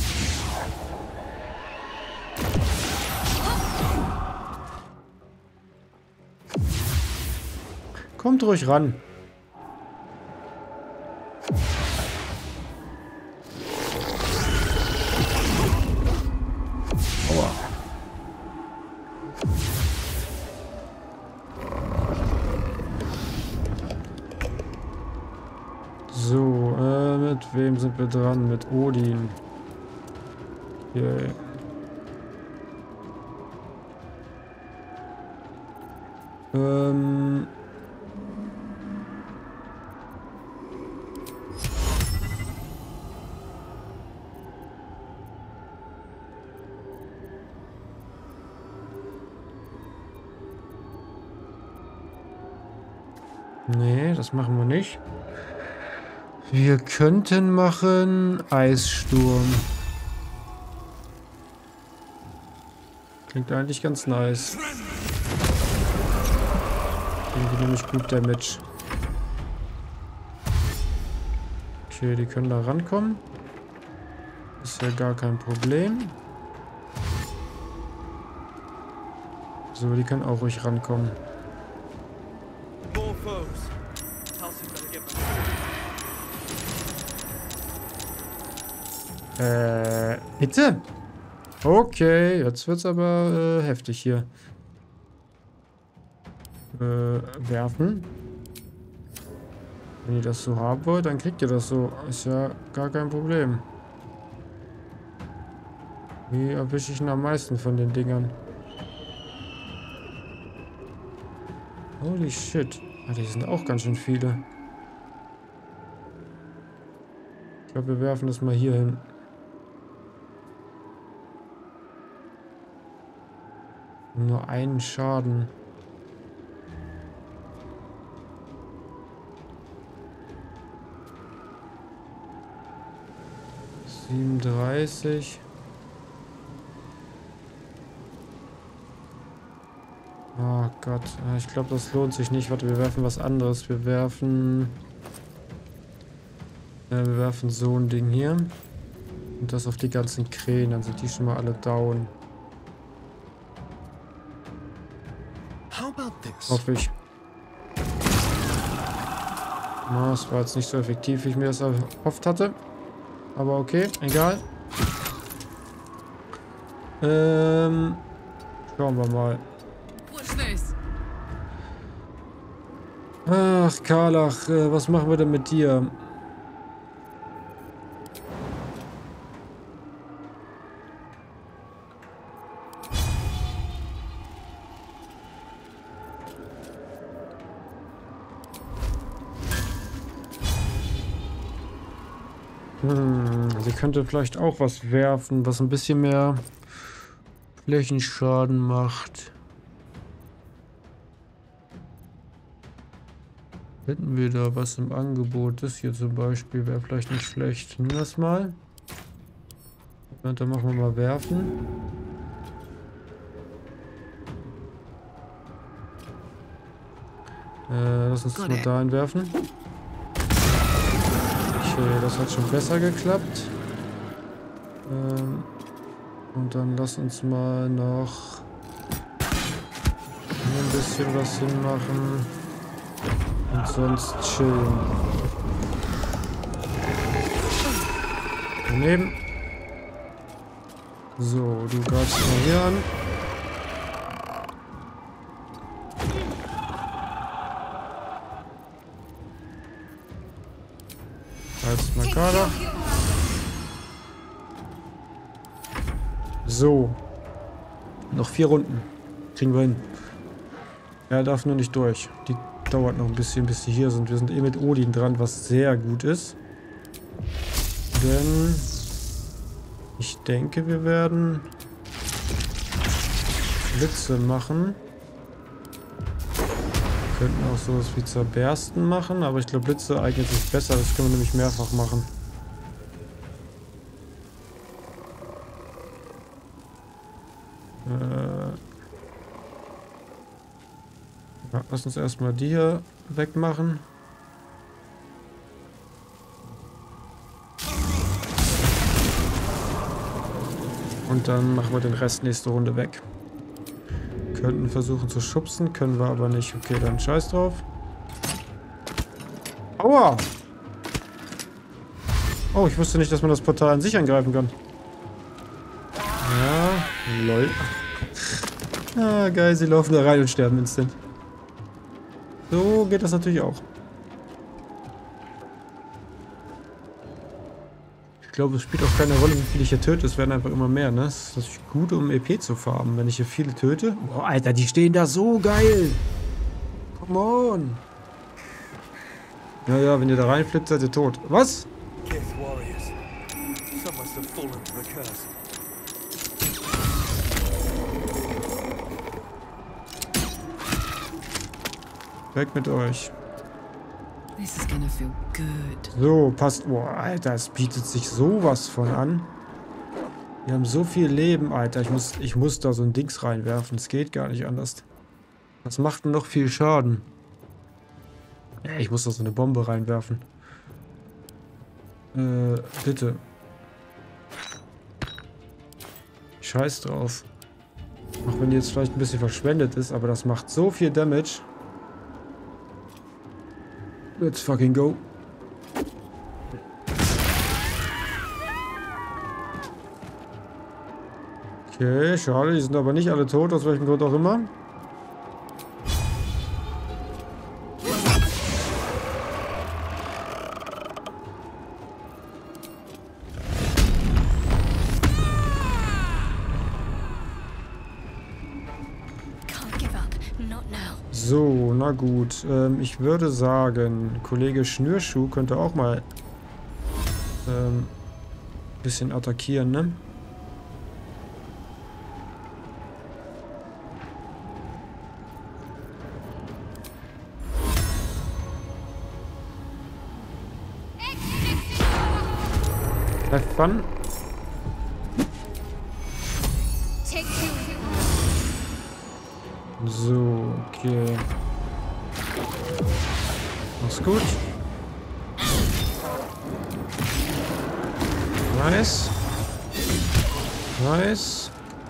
Kommt ruhig ran. Aua. So, mit wem sind wir dran? Mit Odin. Okay. Nee, das machen wir nicht. Wir könnten machen Eissturm. Klingt eigentlich ganz nice. die nämlich gut Damage. Okay, die können da rankommen. Ist ja gar kein Problem. So, die können auch ruhig rankommen. Bitte? Okay, jetzt wird's aber heftig hier. Werfen. Wenn ihr das so haben wollt, dann kriegt ihr das so. Ist ja gar kein Problem. Wie erwische ich denn am meisten von den Dingern? Holy shit. Ah, die sind auch ganz schön viele. Ich glaube, wir werfen das mal hier hin. Nur einen Schaden. $37. Oh Gott, ich glaube, das lohnt sich nicht. Warte, wir werfen was anderes. Wir werfen so ein Ding hier. Und das auf die ganzen Krähen. Dann sind die schon mal alle down. Hoffe ich. Na, das war jetzt nicht so effektiv, wie ich mir das erhofft hatte. Aber okay, egal. Schauen wir mal. Ach, Karlach, was machen wir denn mit dir? Sie könnte vielleicht auch was werfen, was ein bisschen mehr Flächenschaden macht. Hätten wir da was im Angebot? Das hier zum Beispiel wäre vielleicht nicht schlecht. Nimm das mal. Und dann machen wir mal werfen. Lass uns das mal da einwerfen. Okay, das hat schon besser geklappt. Und dann lass uns mal noch ein bisschen was hinmachen. Und sonst chillen. Daneben. So, du greifst mal hier an. Als Markader. So. Noch 4 Runden. Kriegen wir hin. Er darf nur nicht durch. Die dauert noch ein bisschen, bis sie hier sind. Wir sind eh mit Odin dran, was sehr gut ist. Denn ich denke, wir werden Blitze machen. Wir könnten auch sowas wie Zerbersten machen, aber ich glaube, Blitze eignet sich besser. Das können wir nämlich mehrfach machen. Ja, lass uns erstmal die hier wegmachen. Und dann machen wir den Rest nächste Runde weg. Könnten versuchen zu schubsen, können wir aber nicht. Okay, dann scheiß drauf. Aua! Oh, ich wusste nicht, dass man das Portal an sich angreifen kann. Ja, lol. Ah, geil, sie laufen da rein und sterben instant. So geht das natürlich auch. Ich glaube, es spielt auch keine Rolle, wie viele ich hier töte. Es werden einfach immer mehr, ne? Das ist natürlich gut, um EP zu farmen, wenn ich hier viele töte. Oh, Alter, die stehen da so geil. Come on. Ja, wenn ihr da reinflippt, seid ihr tot. Was? Weg mit euch. So, passt. Boah, Alter, es bietet sich sowas von an. Wir haben so viel Leben, Alter. Ich muss da so ein Dings reinwerfen. Es geht gar nicht anders. Das macht noch viel Schaden. Ja, ich muss da so eine Bombe reinwerfen. Bitte. Scheiß drauf. Auch wenn die jetzt vielleicht ein bisschen verschwendet ist, aber das macht so viel Damage. Let's fucking go. Okay, schade, die sind aber nicht alle tot, aus welchem Grund auch immer. So, na gut. Ich würde sagen, Kollege Schnürschuh könnte auch mal ein bisschen attackieren, ne? Have fun. So, okay. Mach's gut. Nice. Nice.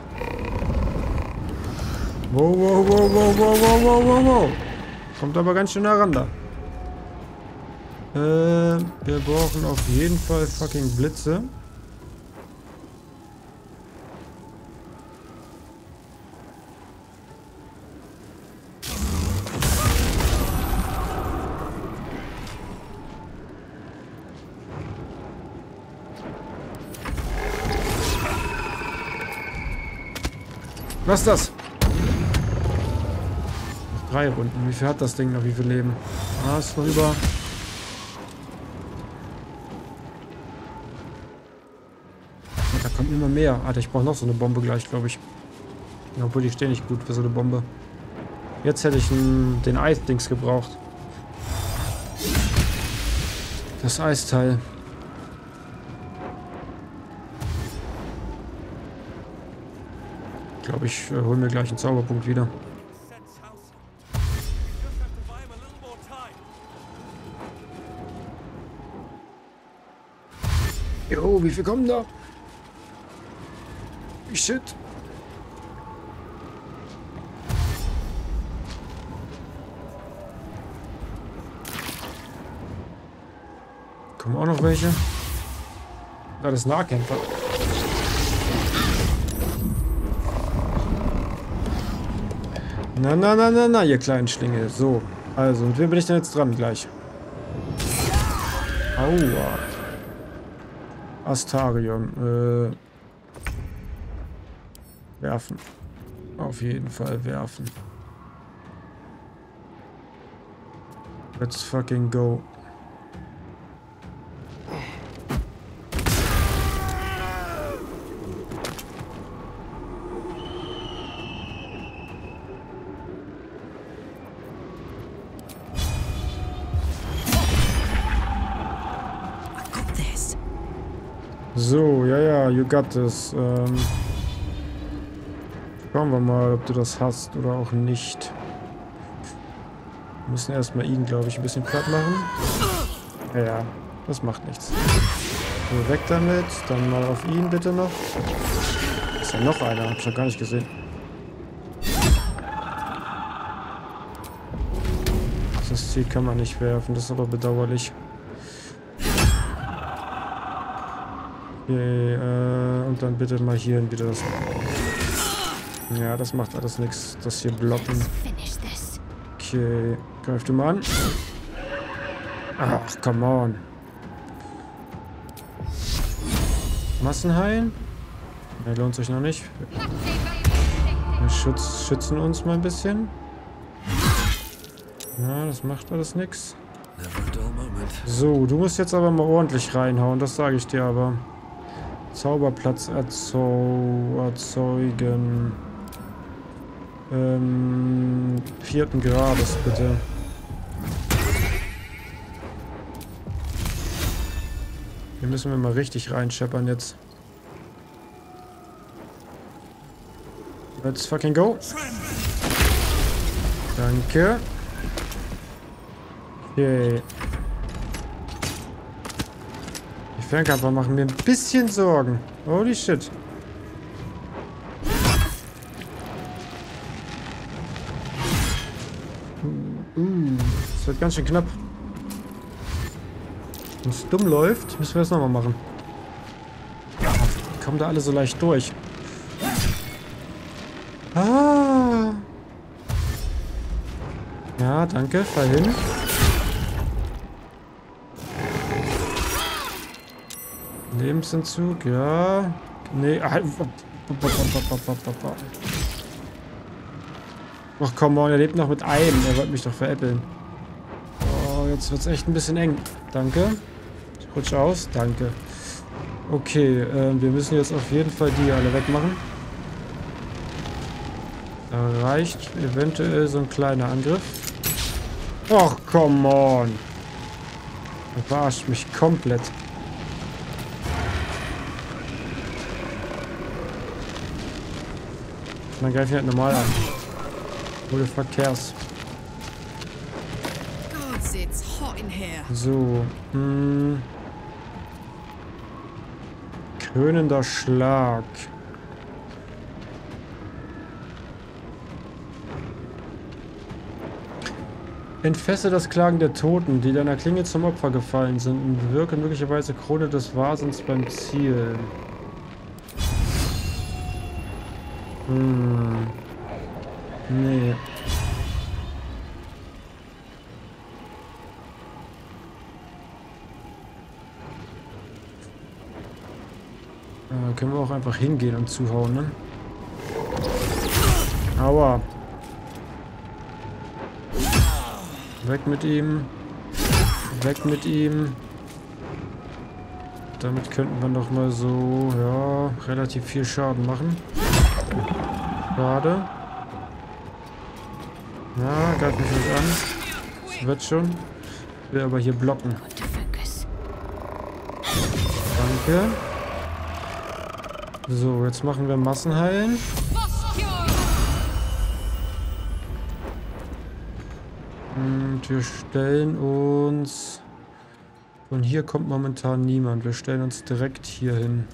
Wow, wow, wow, wow, wow, wow, wow, wow, wow. Kommt aber ganz schön nah ran da. Wir brauchen auf jeden Fall fucking Blitze. Was ist das? Noch 3 Runden. Wie viel hat das Ding noch? Wie viel Leben? Ah, ist noch über. Da kommt immer mehr. Alter, ich brauche noch so eine Bombe gleich, glaube ich. Obwohl, die stehen nicht gut für so eine Bombe. Jetzt hätte ich den Eisdings gebraucht. Das Eisteil. Ich glaube, ich hole mir gleich einen Zauberpunkt wieder. Jo, wie viel kommen da? Shit. Kommen auch noch welche? Ja, das ist Nahkämpfer. Na, na, na, na, na, ihr kleinen Schlingel. So, also, mit wem bin ich denn jetzt dran gleich? Aua. Astarion. Werfen. Auf jeden Fall werfen. Let's fucking go. So, ja, you got this. Schauen wir mal, ob du das hast oder auch nicht. Wir müssen erstmal ihn, glaube ich, ein bisschen platt machen. Ja, das macht nichts. So, weg damit. Dann mal auf ihn bitte noch. Ist ja noch einer, hab ich noch gar nicht gesehen. Das Ziel kann man nicht werfen, das ist aber bedauerlich. Okay, und dann bitte mal hier wieder das. Ja, das macht alles nichts. Das hier blocken. Okay, greif du mal an. Ach, come on. Massenheilen? Ne, lohnt sich noch nicht. Wir schützen uns mal ein bisschen. Ja, das macht alles nichts. So, du musst jetzt aber mal ordentlich reinhauen, das sage ich dir aber. Zauberplatz erzeugen. 4. Grades, bitte. Hier müssen wir mal richtig reinscheppern jetzt. Let's fucking go. Danke. Okay. Die Fernkämpfer machen mir ein bisschen Sorgen. Holy shit. Das wird ganz schön knapp. Wenn es dumm läuft, müssen wir das nochmal machen. Kommen da alle so leicht durch. Ah. Ja, danke. Fall hin. Lebensentzug, ja. Nee. Ach komm on, er lebt noch mit einem. Er wollte mich doch veräppeln. Oh, jetzt wird's echt ein bisschen eng. Danke. Ich rutsche aus. Danke. Okay, wir müssen jetzt auf jeden Fall die alle wegmachen. Da reicht eventuell so ein kleiner Angriff. Ach, come on. Er verarscht mich komplett. Dann greife ich halt normal an. Oder Verkehrs. So. Krönender Schlag. Entfesse das Klagen der Toten, die deiner Klinge zum Opfer gefallen sind, und bewirke möglicherweise Krone des Wahnsinns beim Ziel. Nee. Können wir auch einfach hingehen und zuhauen, ne? Aua. Weg mit ihm. Weg mit ihm. Damit könnten wir noch mal so, ja, relativ viel Schaden machen. Schade. Ja, greif mich nicht an. Das wird schon. Ich will aber hier blocken. Danke. So, jetzt machen wir Massenheilen. Und wir stellen uns... Von hier kommt momentan niemand. Wir stellen uns direkt hier hin.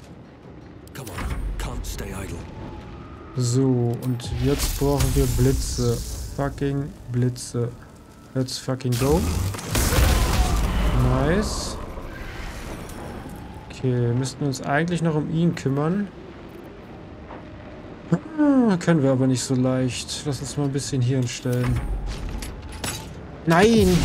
So, und jetzt brauchen wir Blitze. Fucking Blitze. Let's fucking go. Nice. Okay, müssten wir uns eigentlich noch um ihn kümmern. Können wir aber nicht so leicht. Lass uns mal ein bisschen hier hinstellen. Nein!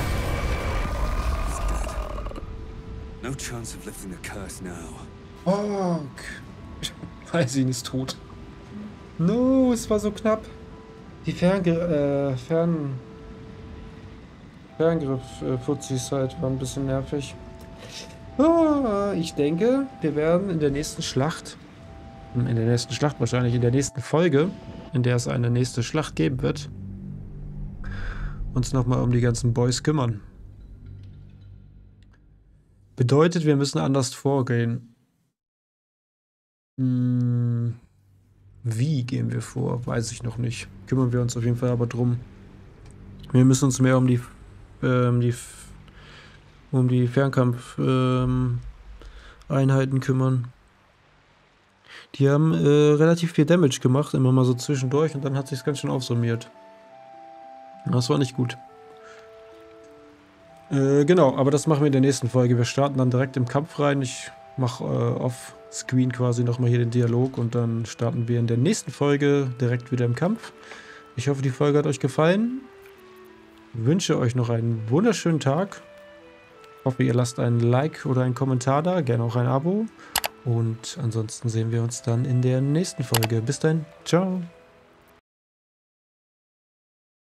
No chance of lifting the curse now. Fuck. Weisin ist tot. No, es war so knapp. Die Ferngriff-Putzis halt waren ein bisschen nervig. Ich denke, wir werden in der nächsten Schlacht, wahrscheinlich in der nächsten Folge, in der es eine nächste Schlacht geben wird, uns nochmal um die ganzen Boys kümmern. Bedeutet, wir müssen anders vorgehen. Wie gehen wir vor? Weiß ich noch nicht. Kümmern wir uns auf jeden Fall aber drum. Wir müssen uns mehr um die Fernkampf-Einheiten kümmern. Die haben relativ viel Damage gemacht, immer mal so zwischendurch, und dann hat sich's ganz schön aufsummiert. Das war nicht gut. Genau, aber das machen wir in der nächsten Folge. Wir starten dann direkt im Kampf rein. Ich mache off-screen quasi nochmal hier den Dialog, und dann starten wir in der nächsten Folge direkt wieder im Kampf. Ich hoffe, die Folge hat euch gefallen. Ich wünsche euch noch einen wunderschönen Tag. Ich hoffe, ihr lasst ein Like oder einen Kommentar da, gerne auch ein Abo. Und ansonsten sehen wir uns dann in der nächsten Folge. Bis dann, ciao.